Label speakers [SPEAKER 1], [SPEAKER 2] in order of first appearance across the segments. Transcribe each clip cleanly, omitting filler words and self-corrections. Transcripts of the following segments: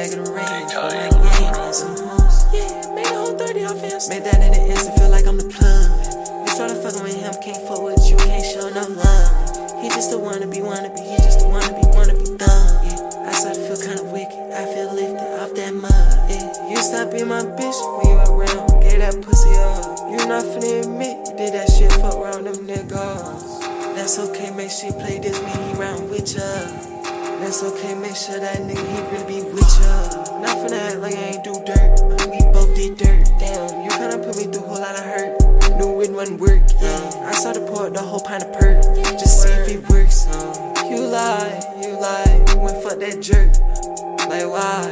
[SPEAKER 1] back of the range. For my game and some hoes. Yeah, made a whole 30 off him. Made that in the instant, feel like I'm the plug. You started fucking with him, can't fuck with you, can't show no love. He just a wannabe, he just a wannabe thug. Yeah, I started to feel kinda wicked, I feel lifted off that mud. Yeah, you stop being my bitch when you around, gave that pussy up. You not finna admit you did that shit, fuck around them niggas. That's okay, make sure you play this, me, he round with ya. That's okay, make sure that nigga, he really be with ya. Not finna act like I ain't do dirt, we both did dirt. Damn, you kinda put me through a whole lot of hurt. Knew it wouldn't work, yeah. I started pour the whole pint of perk, just see if it works. You lie, when fuck that jerk. Like why?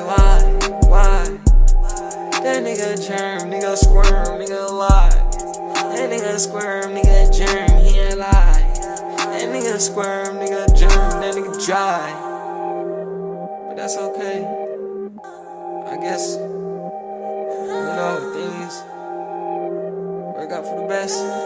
[SPEAKER 1] That nigga germ, nigga squirm, nigga lie. That nigga squirm, nigga germ, he ain't lie. That nigga squirm, nigga germ, that nigga dry. But that's okay. I guess, things work out for the best.